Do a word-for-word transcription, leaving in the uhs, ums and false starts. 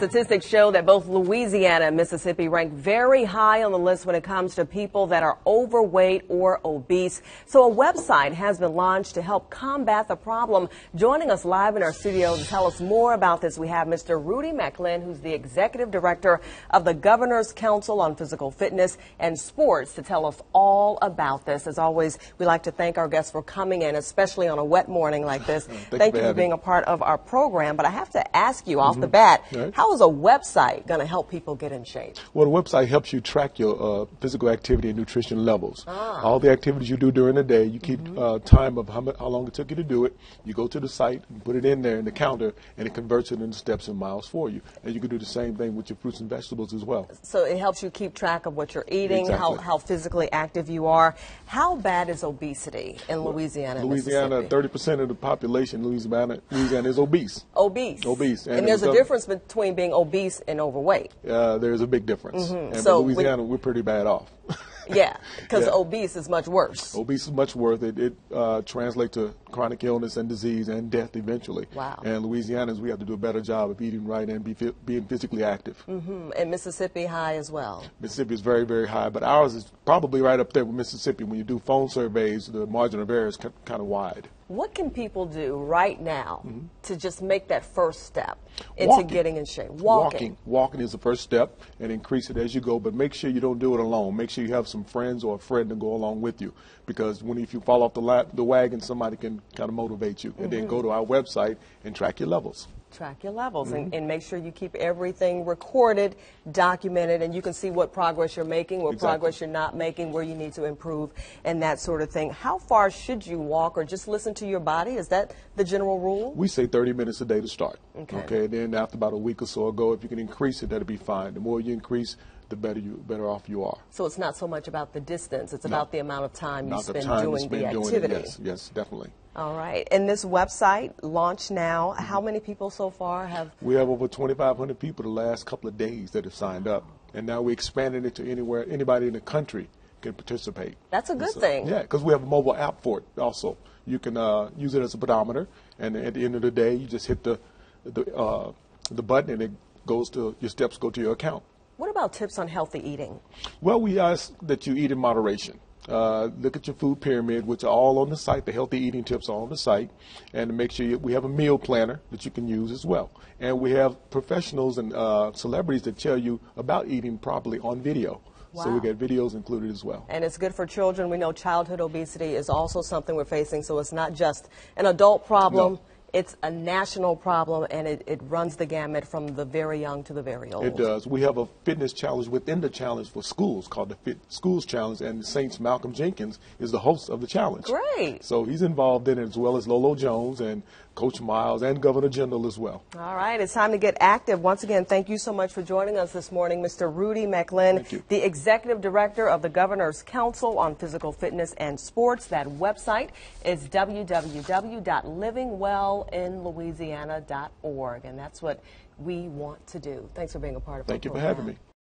Statistics show that both Louisiana and Mississippi rank very high on the list when it comes to people that are overweight or obese. So a website has been launched to help combat the problem. Joining us live in our studio to tell us more about this, we have Mister Rudy McLin, who's the Executive Director of the Governor's Council on Physical Fitness and Sports, to tell us all about this. As always, we like to thank our guests for coming in, especially on a wet morning like this. Thank, thank you you for, for being a part of our program. But I have to ask you off Mm-hmm. the bat, right. how is a website going to help people get in shape? Well, the website helps you track your uh, physical activity and nutrition levels. Ah. All the activities you do during the day, you keep mm-hmm. uh, time of how, mu- how long it took you to do it. You go to the site and put it in there in the counter, and it converts it into steps and miles for you. And you can do the same thing with your fruits and vegetables as well. So it helps you keep track of what you're eating, exactly. how, how physically active you are. How bad is obesity in Louisiana and Louisiana, Mississippi? thirty percent of the population in Louisiana, Louisiana is obese. Obese. Obese. And, And there's it a was, uh, difference between being obese and overweight. Uh, there's a big difference. Mm-hmm. And So but Louisiana, we're pretty bad off. Yeah, because Yeah. obese is much worse. Obese is much worse. It, it uh, translates to chronic illness and disease and death eventually. Wow. And Louisianans, we have to do a better job of eating right and be, being physically active. Mm-hmm. And Mississippi high as well. Mississippi is very, very high, but ours is probably right up there with Mississippi. When you do phone surveys, the margin of error is kind of wide. What can people do right now mm-hmm. to just make that first step into Walking. getting in shape? Walking. Walking. Walking is the first step, and increase it as you go, but make sure you don't do it alone. Make sure you have some friends or a friend to go along with you, because when if you fall off the, la- the wagon, somebody can kind of motivate you. And mm-hmm. then go to our website and track your levels. Track your levels mm-hmm. and, and make sure you keep everything recorded, documented, and you can see what progress you're making, what exactly. progress you're not making, where you need to improve, and that sort of thing. How far should you walk, or just listen to your body? Is that the general rule? We say thirty minutes a day to start. Okay. Okay. And then after about a week or so ago, if you can increase it, that'll be fine. The more you increase, the better you better off you are. So it's not so much about the distance; it's no. about the amount of time you Not spend the time doing you spend the doing activity. It. Yes, yes, definitely. All right. And this website launched now. How many people so far have? We have over twenty-five hundred people the last couple of days that have signed up, and now we're expanding it to anywhere anybody in the country can participate. That's a good so, thing. Yeah, because we have a mobile app for it also. You can uh, use it as a pedometer, and at the end of the day, you just hit the the uh, the button, and it goes to your steps go to your account. What about tips on healthy eating? Well, we ask that you eat in moderation. Uh, look at your food pyramid, which are all on the site. The healthy eating tips are on the site. And to make sure you, we have a meal planner that you can use as well. And we have professionals and uh, celebrities that tell you about eating properly on video. Wow. So we get videos included as well. And it's good for children. We know childhood obesity is also something we're facing, so it's not just an adult problem. No. It's a national problem, and it, it runs the gamut from the very young to the very old. It does. We have a fitness challenge within the challenge for schools called the Fit Schools Challenge, and Saints Malcolm Jenkins is the host of the challenge. Great. So he's involved in it, as well as Lolo Jones and Coach Miles and Governor Jindal as well. All right, it's time to get active. Once again, thank you so much for joining us this morning, Mister Rudy McLin, the Executive Director of the Governor's Council on Physical Fitness and Sports. That website is w w w dot living well in louisiana dot org, and that's what we want to do. Thanks for being a part of our Thank you for program. having me.